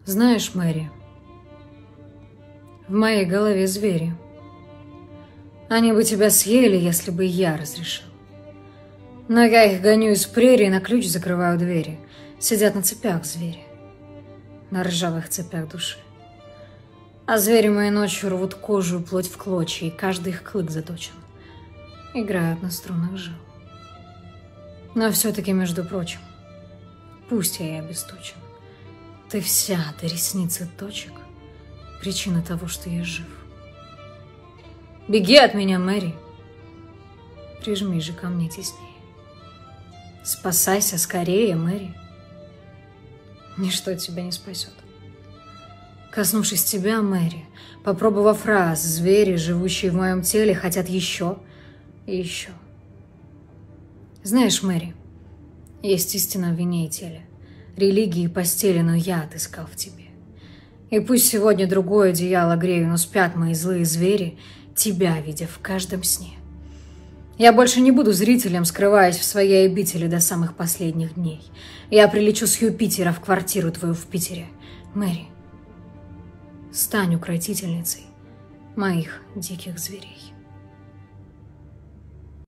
Знаешь, Мэри, в моей голове звери. Они бы тебя съели, если бы я разрешил. Но я их гоню из прерии, на ключ закрываю двери. Сидят на цепях звери, на ржавых цепях души. А звери мои ночью рвут кожу и плоть в клочья, и каждый их клык заточен. Играют на струнах жил. Но все-таки, между прочим, пусть я и обесточен, ты вся до ресницы точек, причина того, что я жив. Беги от меня, Мэри, прижми же ко мне теснее. Спасайся скорее, Мэри, ничто тебя не спасет. Коснувшись тебя, Мэри, попробовав раз, звери, живущие в моем теле, хотят еще и еще. Знаешь, Мэри, есть истина в вине и теле, религии и постели, но я отыскал в тебе. И пусть сегодня другое одеяло грею, но спят мои злые звери, тебя видя в каждом сне. Я больше не буду зрителем, скрываясь в своей обители до самых последних дней. Я прилечу с Юпитера в квартиру твою в Питере. Мэри, стань укротительницей моих диких зверей.